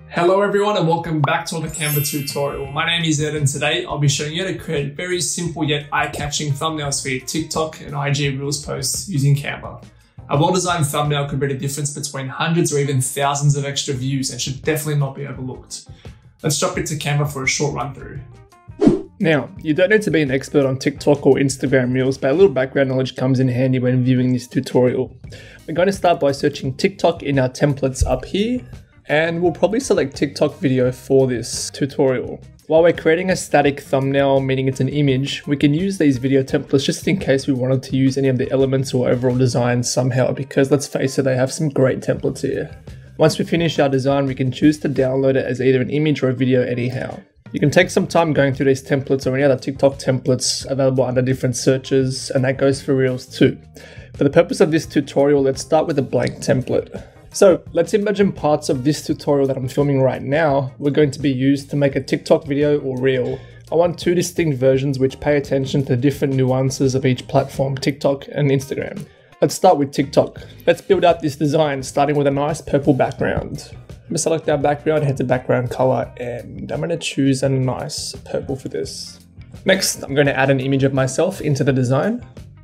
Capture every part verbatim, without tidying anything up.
Hello everyone and welcome back to another Canva tutorial. My name is Ed and today I'll be showing you how to create very simple yet eye-catching thumbnails for your TikTok and I G Reels posts using Canva. A well-designed thumbnail could be the difference between hundreds or even thousands of extra views and should definitely not be overlooked. Let's jump into Canva for a short run through. Now, you don't need to be an expert on TikTok or Instagram Reels, but a little background knowledge comes in handy when viewing this tutorial. We're going to start by searching TikTok in our templates up here, and we'll probably select TikTok video for this tutorial. While we're creating a static thumbnail, meaning it's an image, we can use these video templates just in case we wanted to use any of the elements or overall design somehow, because let's face it, they have some great templates here. Once we finish our design, we can choose to download it as either an image or a video anyhow. You can take some time going through these templates or any other TikTok templates available under different searches, and that goes for Reels too. For the purpose of this tutorial, let's start with a blank template. So let's imagine parts of this tutorial that I'm filming right now were going to be used to make a TikTok video or Reel. I want two distinct versions which pay attention to the different nuances of each platform, TikTok and Instagram. Let's start with TikTok. Let's build out this design starting with a nice purple background. I'm going to select our background, head to background color, and I'm going to choose a nice purple for this. Next, I'm going to add an image of myself into the design.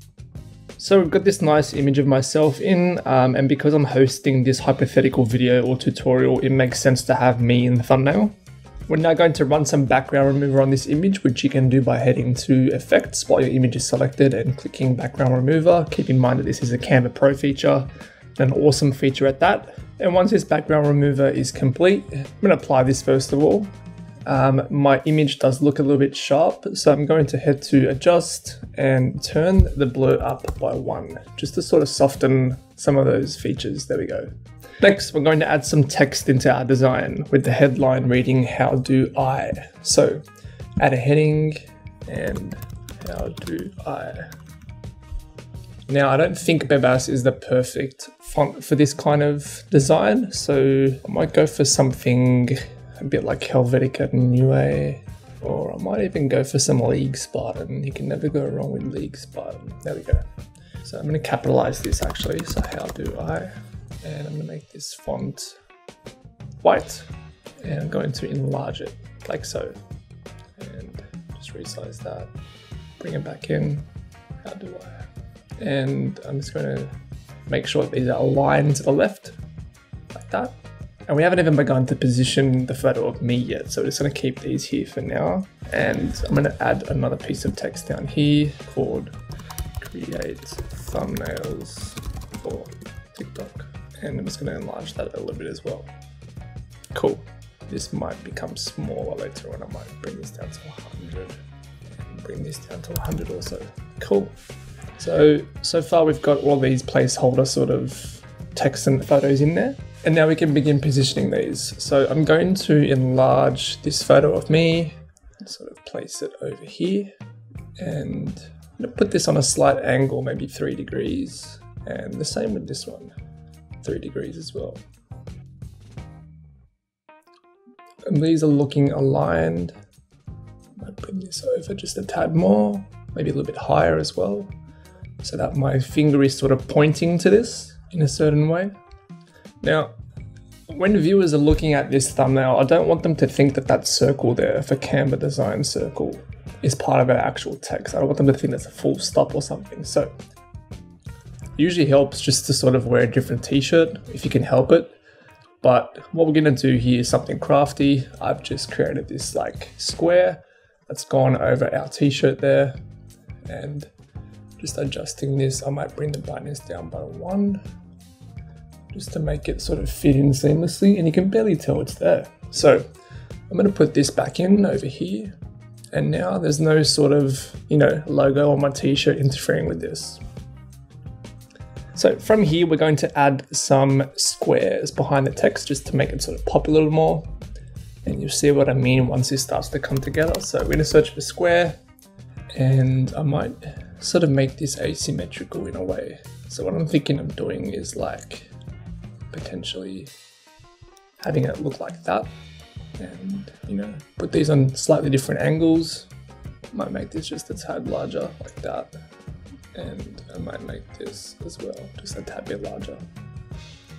So we've got this nice image of myself in, um, and because I'm hosting this hypothetical video or tutorial, it makes sense to have me in the thumbnail. We're now going to run some background remover on this image, which you can do by heading to Effects while your image is selected and clicking Background Remover. Keep in mind that this is a Canva Pro feature, an awesome feature at that. And once this background remover is complete, I'm going to apply this first of all. Um, my image does look a little bit sharp, so I'm going to head to Adjust and turn the blur up by one, just to sort of soften some of those features. There we go. Next, we're going to add some text into our design with the headline reading, "How do I?" So add a heading and "How do I?" Now, I don't think Bebas is the perfect font for this kind of design, so I might go for something a bit like Helvetica Neue, or I might even go for some League Spartan. You can never go wrong with League Spartan. There we go. So I'm going to capitalize this actually, so "How do I?" And I'm going to make this font white, and I'm going to enlarge it like so, and just resize that, bring it back in. How do I? And I'm just going to make sure that these are aligned to the left, like that. And we haven't even begun to position the photo of me yet, so we're just going to keep these here for now. And I'm going to add another piece of text down here called "Create Thumbnails for TikTok." And I'm just going to enlarge that a little bit as well. Cool. This might become smaller later on. I might bring this down to one hundred and bring this down to one hundred also. Cool. So, so far we've got all these placeholder sort of text and photos in there. And now we can begin positioning these. So I'm going to enlarge this photo of me and sort of place it over here. And I'm going to put this on a slight angle, maybe three degrees. And the same with this one, three degrees as well. And these are looking aligned. I might bring this over just a tad more, maybe a little bit higher as well, so that my finger is sort of pointing to this in a certain way. Now, when viewers are looking at this thumbnail, I don't want them to think that that circle there for Canva Design Circle is part of our actual text. I don't want them to think that's a full stop or something. So it usually helps just to sort of wear a different t-shirt if you can help it. But what we're going to do here is something crafty. I've just created this like square that's gone over our t-shirt there, and just adjusting this, I might bring the brightness down by one, just to make it sort of fit in seamlessly, and you can barely tell it's there. So I'm going to put this back in over here, and now there's no sort of, you know, logo on my t-shirt interfering with this. So from here, we're going to add some squares behind the text just to make it sort of pop a little more, and you'll see what I mean once this starts to come together. So we're going to search for square, and I might sort of make this asymmetrical in a way. So what I'm thinking of doing is like potentially having it look like that, and you know, put these on slightly different angles. Might make this just a tad larger like that, and I might make this as well just a tad bit larger.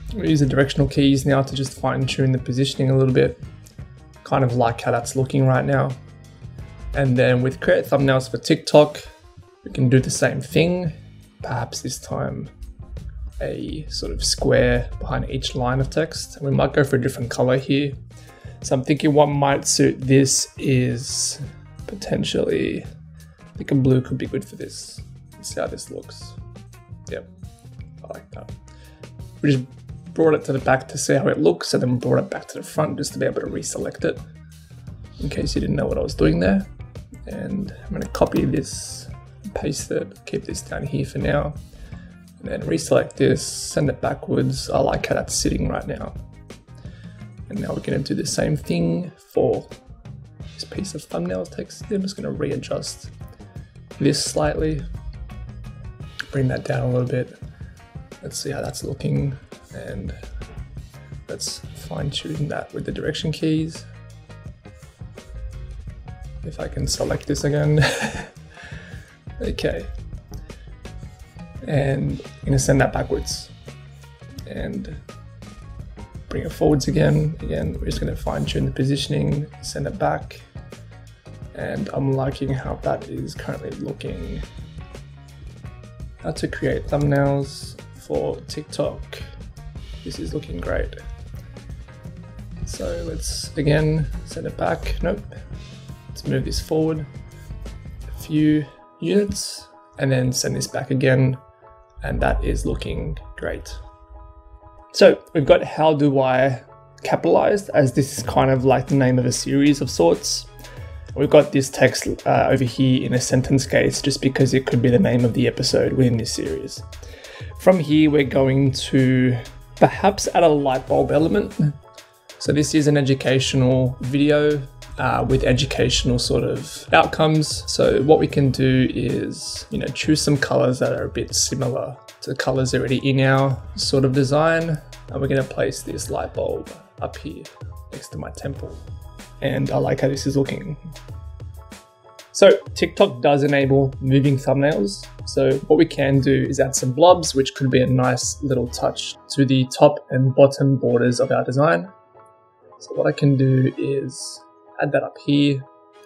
We use the directional keys now to just fine tune the positioning a little bit. Kind of like how that's looking right now. And then with create thumbnails for TikTok, we can do the same thing. Perhaps this time a sort of square behind each line of text. And we might go for a different color here. So I'm thinking what might suit this is potentially, I think a blue could be good for this. Let's see how this looks. Yep, I like that. We just brought it to the back to see how it looks, and then brought it back to the front just to be able to reselect it, in case you didn't know what I was doing there. And I'm going to copy this, paste it, keep this down here for now, and then reselect this, send it backwards. I like how that's sitting right now. And now we're going to do the same thing for this piece of thumbnail text. I'm just going to readjust this slightly, bring that down a little bit. Let's see how that's looking, and let's fine tune that with the direction keys. If I can select this again. Okay. And I'm going to send that backwards and bring it forwards again. Again, we're just going to fine tune the positioning, send it back. And I'm liking how that is currently looking. How to create thumbnails for TikTok. This is looking great. So let's again send it back. Nope. Let's move this forward a few units and then send this back again. And that is looking great. So we've got how do I capitalized, as this is kind of like the name of a series of sorts. We've got this text uh, over here in a sentence case just because it could be the name of the episode within this series. From here, we're going to perhaps add a light bulb element. So this is an educational video uh, with educational sort of outcomes. So what we can do is, you know, choose some colors that are a bit similar to the colors already in our sort of design. And we're going to place this light bulb up here next to my temple. And I like how this is looking. So TikTok does enable moving thumbnails. So what we can do is add some blobs, which could be a nice little touch to the top and bottom borders of our design. So what I can do is add that up here.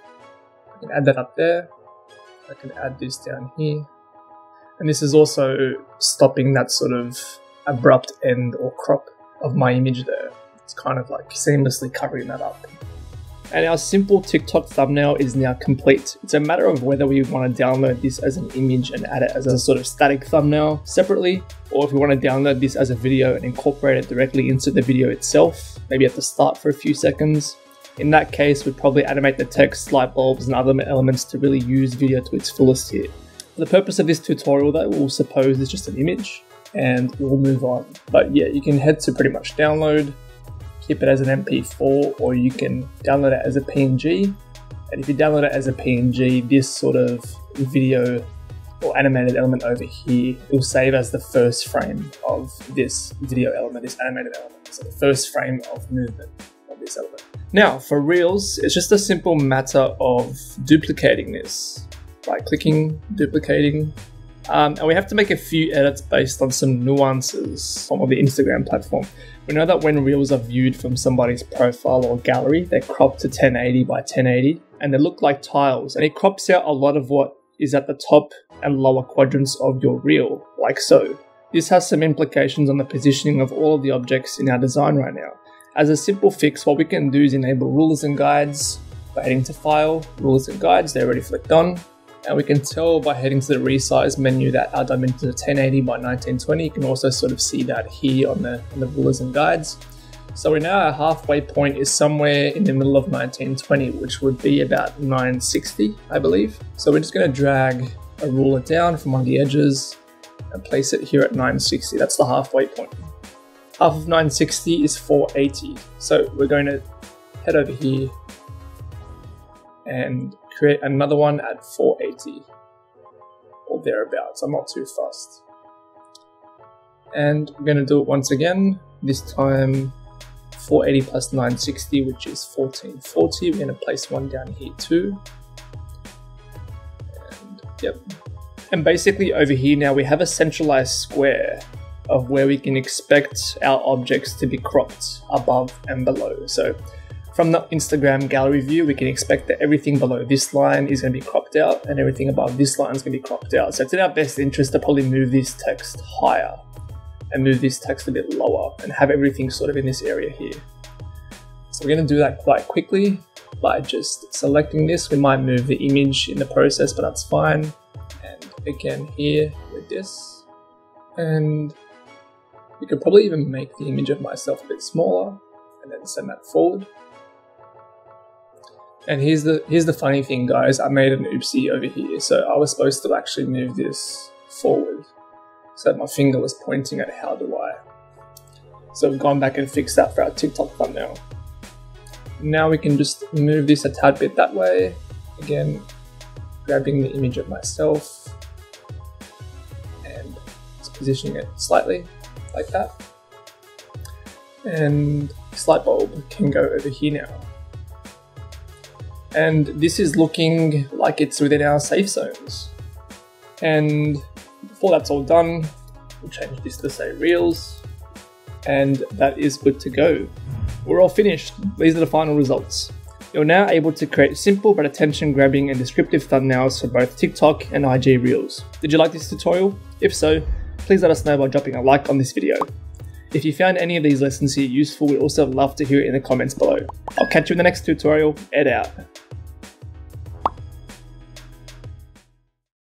I can add that up there. I can add this down here. And this is also stopping that sort of abrupt end or crop of my image there. It's kind of like seamlessly covering that up. And our simple TikTok thumbnail is now complete. It's a matter of whether we want to download this as an image and add it as a sort of static thumbnail separately, or if we want to download this as a video and incorporate it directly into the video itself, maybe at the start for a few seconds. In that case, we'd probably animate the text, light bulbs, and other elements to really use video to its fullest here. For the purpose of this tutorial though, we'll suppose it's just an image and we'll move on. But yeah, you can head to pretty much download, keep it as an M P four, or you can download it as a P N G. And if you download it as a P N G, this sort of video or animated element over here, it will save as the first frame of this video element, this animated element. So the first frame of movement of this element. Now for Reels, it's just a simple matter of duplicating this. Right clicking, duplicating. Um, and we have to make a few edits based on some nuances from the Instagram platform. We know that when Reels are viewed from somebody's profile or gallery, they're cropped to ten eighty by ten eighty and they look like tiles, and it crops out a lot of what is at the top and lower quadrants of your reel, like so. This has some implications on the positioning of all of the objects in our design right now. As a simple fix, what we can do is enable rulers and guides by heading to File, Rulers and Guides, they're already flicked on. And we can tell by heading to the resize menu that our dimensions are ten eighty by nineteen twenty. You can also sort of see that here on the, on the rulers and guides. So we know our halfway point is somewhere in the middle of nineteen twenty, which would be about nine sixty, I believe. So we're just going to drag a ruler down from one of the edges and place it here at nine sixty. That's the halfway point. Half of nine sixty is four eighty. So we're going to head over here and create another one at four eighty or thereabouts. I'm not too fussed. And we're going to do it once again, this time four eighty plus nine sixty, which is fourteen forty. We're going to place one down here too. And yep. And basically over here now we have a centralized square of where we can expect our objects to be cropped above and below. So from the Instagram gallery view, we can expect that everything below this line is going to be cropped out and everything above this line is going to be cropped out. So it's in our best interest to probably move this text higher and move this text a bit lower and have everything sort of in this area here. So we're going to do that quite quickly by just selecting this. We might move the image in the process, but that's fine. And again here with this, and we could probably even make the image of myself a bit smaller and then send that forward. And here's the here's the funny thing, guys. I made an oopsie over here. So I was supposed to actually move this forward. So my finger was pointing at how do I. So we've gone back and fixed that for our TikTok thumbnail. Now we can just move this a tad bit that way. Again, grabbing the image of myself and just positioning it slightly like that. And this light bulb can go over here now. And this is looking like it's within our safe zones. And before that's all done, we'll change this to say Reels, and that is good to go. We're all finished. These are the final results. You're now able to create simple but attention-grabbing and descriptive thumbnails for both TikTok and I G Reels. Did you like this tutorial? If so, please let us know by dropping a like on this video. If you found any of these lessons here useful, we'd also love to hear it in the comments below. I'll catch you in the next tutorial. Ed out.